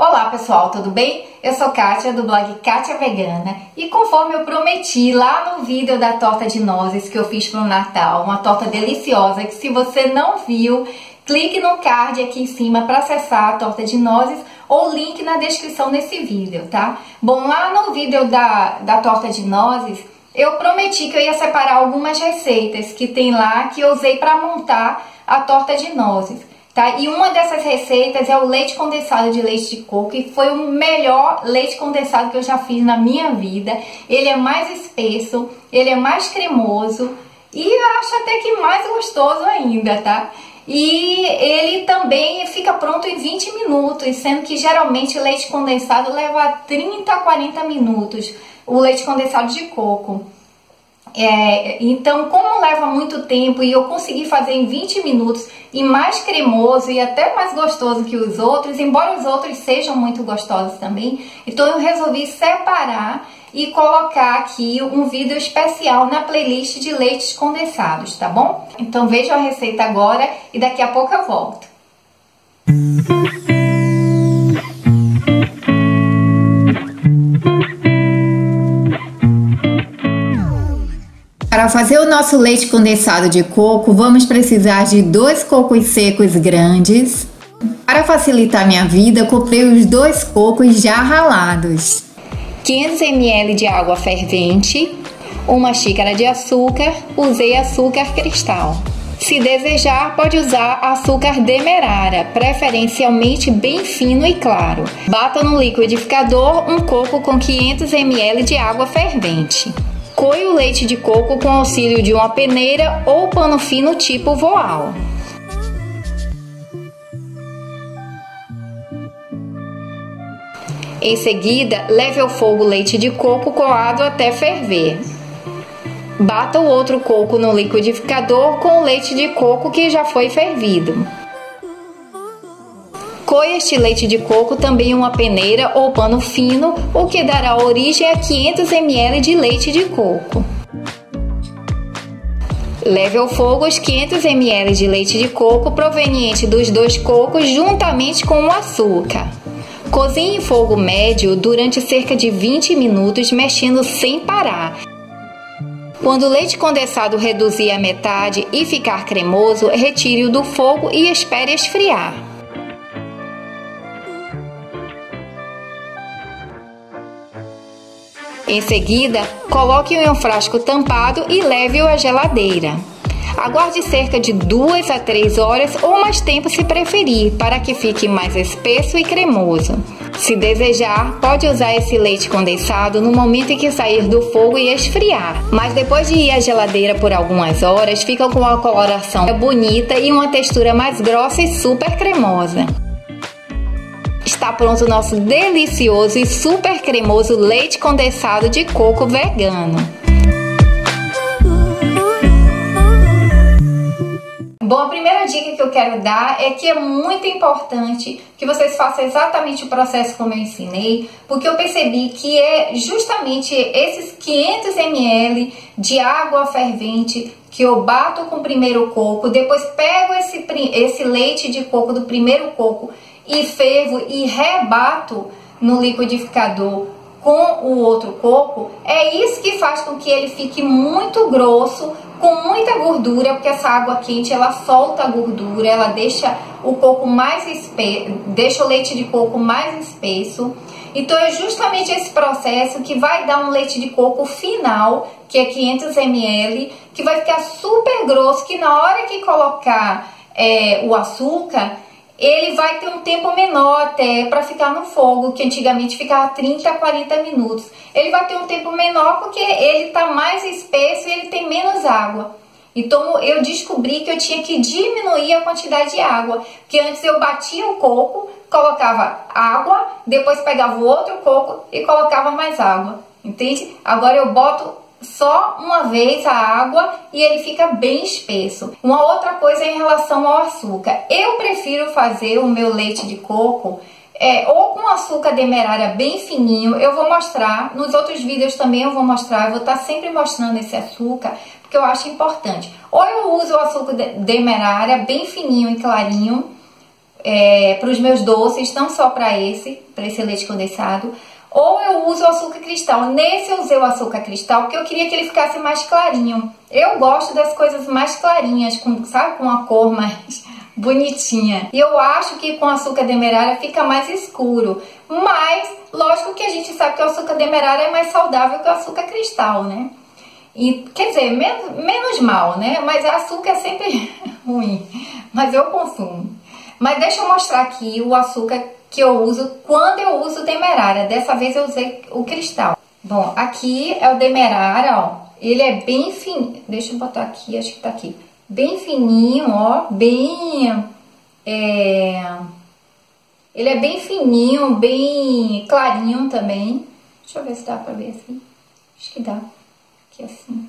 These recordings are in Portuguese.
Olá pessoal, tudo bem? Eu sou Kátia do blog Kátia Vegana e conforme eu prometi lá no vídeo da torta de nozes que eu fiz para o Natal, uma torta deliciosa que se você não viu, clique no card aqui em cima para acessar a torta de nozes ou link na descrição desse vídeo, tá? Bom, lá no vídeo da torta de nozes, eu prometi que eu ia separar algumas receitas que tem lá que eu usei para montar a torta de nozes. Tá? E uma dessas receitas é o leite condensado de leite de coco, que foi o melhor leite condensado que eu já fiz na minha vida. Ele é mais espesso, ele é mais cremoso e eu acho até que mais gostoso ainda, tá? E ele também fica pronto em 20 minutos, sendo que geralmente o leite condensado leva 30 a 40 minutos, o leite condensado de coco. Então, como leva muito tempo e eu consegui fazer em 20 minutos e mais cremoso e até mais gostoso que os outros, embora os outros sejam muito gostosos também, então eu resolvi separar e colocar aqui um vídeo especial na playlist de leites condensados, tá bom? Então veja a receita agora e daqui a pouco eu volto. Para fazer o nosso leite condensado de coco, vamos precisar de 2 cocos secos grandes. Para facilitar minha vida, comprei os 2 cocos já ralados. 500 ml de água fervente, 1 xícara de açúcar, usei açúcar cristal. Se desejar, pode usar açúcar demerara, preferencialmente bem fino e claro. Bata no liquidificador um coco com 500 ml de água fervente. Coe o leite de coco com auxílio de uma peneira ou pano fino tipo voal. Em seguida, leve ao fogo o leite de coco coado até ferver. Bata o outro coco no liquidificador com o leite de coco que já foi fervido. Coe este leite de coco também em uma peneira ou pano fino, o que dará origem a 500 ml de leite de coco. Leve ao fogo os 500 ml de leite de coco proveniente dos 2 cocos juntamente com o açúcar. Cozinhe em fogo médio durante cerca de 20 minutos, mexendo sem parar. Quando o leite condensado reduzir a metade e ficar cremoso, retire-o do fogo e espere esfriar. Em seguida, coloque-o em um frasco tampado e leve-o à geladeira. Aguarde cerca de 2 a 3 horas ou mais tempo se preferir, para que fique mais espesso e cremoso. Se desejar, pode usar esse leite condensado no momento em que sair do fogo e esfriar. Mas depois de ir à geladeira por algumas horas, fica com uma coloração bonita e uma textura mais grossa e super cremosa. Está pronto o nosso delicioso e super cremoso leite condensado de coco vegano. Bom, a primeira dica que eu quero dar é que é muito importante que vocês façam exatamente o processo como eu ensinei, porque eu percebi que é justamente esses 500 ml de água fervente que eu bato com o primeiro coco, depois pego esse leite de coco do primeiro coco e fervo e rebato no liquidificador com o outro coco, é isso que faz com que ele fique muito grosso, com muita gordura, porque essa água quente ela solta a gordura, ela deixa o coco mais espesso, deixa o leite de coco mais espesso. Então é justamente esse processo que vai dar um leite de coco final, que é 500 ml, que vai ficar super grosso, que na hora que colocar o açúcar, ele vai ter um tempo menor até para ficar no fogo, que antigamente ficava 30 a 40 minutos. Ele vai ter um tempo menor porque ele está mais espesso e ele tem menos água. Então eu descobri que eu tinha que diminuir a quantidade de água, porque antes eu batia o coco, colocava água, depois pegava o outro coco e colocava mais água, entende? Agora eu boto só uma vez a água e ele fica bem espesso. Uma outra coisa é em relação ao açúcar. Eu prefiro fazer o meu leite de coco ou com açúcar demerara bem fininho. Eu vou mostrar, nos outros vídeos também eu vou mostrar, eu vou estar sempre mostrando esse açúcar, porque eu acho importante. Ou eu uso o açúcar demerara bem fininho e clarinho, para os meus doces, não só para esse leite condensado. Ou eu uso o açúcar cristal. Nesse eu usei o açúcar cristal porque eu queria que ele ficasse mais clarinho. Eu gosto das coisas mais clarinhas, sabe? Com a cor mais bonitinha. E eu acho que com açúcar demerara fica mais escuro. Mas, lógico que a gente sabe que o açúcar demerara é mais saudável que o açúcar cristal, né? E, quer dizer, menos mal, né? Mas açúcar é sempre ruim. Mas eu consumo. Mas deixa eu mostrar aqui o açúcar que eu uso quando eu uso o demerara. Dessa vez eu usei o cristal. Bom, aqui é o demerara, ó. Ele é bem fininho. Deixa eu botar aqui, acho que tá aqui. Bem fininho, ó. Bem... Ele é bem fininho, bem clarinho também. Deixa eu ver se dá pra ver assim. Acho que dá. Aqui assim.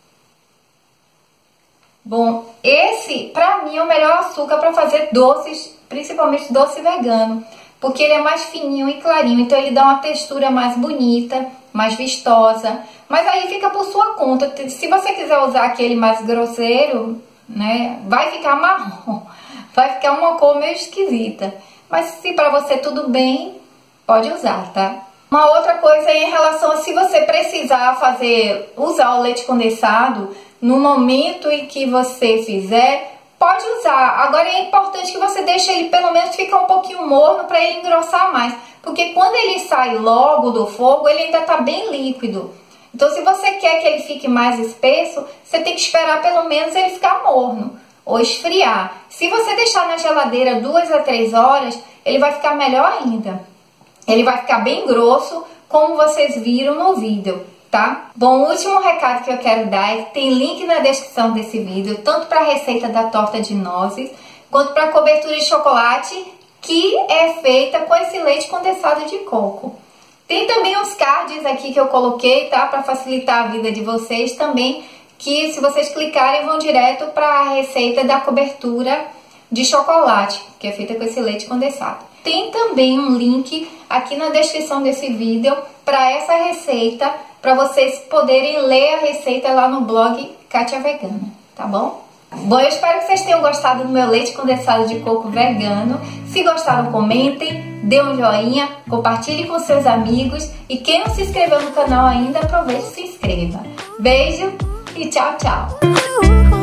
Bom, esse pra mim é o melhor açúcar pra fazer doces, principalmente doce vegano. Porque ele é mais fininho e clarinho, então ele dá uma textura mais bonita, mais vistosa. Mas aí fica por sua conta. Se você quiser usar aquele mais grosseiro, né, vai ficar marrom. Vai ficar uma cor meio esquisita. Mas se pra você tudo bem, pode usar, tá? Uma outra coisa é em relação a se você precisar usar o leite condensado no momento em que você fizer, pode usar. Agora é importante que você deixe ele pelo menos ficar um pouquinho morno para ele engrossar mais. Porque quando ele sai logo do fogo, ele ainda tá bem líquido. Então se você quer que ele fique mais espesso, você tem que esperar pelo menos ele ficar morno ou esfriar. Se você deixar na geladeira 2 a 3 horas, ele vai ficar melhor ainda. Ele vai ficar bem grosso, como vocês viram no vídeo, tá? Bom, o último recado que eu quero dar é que tem link na descrição desse vídeo, tanto para a receita da torta de nozes, quanto para a cobertura de chocolate, que é feita com esse leite condensado de coco. Tem também os cards aqui que eu coloquei, tá? Para facilitar a vida de vocês também, que se vocês clicarem vão direto para a receita da cobertura de chocolate, que é feita com esse leite condensado. Tem também um link aqui na descrição desse vídeo para essa receita, para vocês poderem ler a receita lá no blog Kátia Vegana, tá bom? Bom, eu espero que vocês tenham gostado do meu leite condensado de coco vegano. Se gostaram, comentem, dê um joinha, compartilhe com seus amigos e quem não se inscreveu no canal ainda, aproveite e se inscreva. Beijo e tchau, tchau!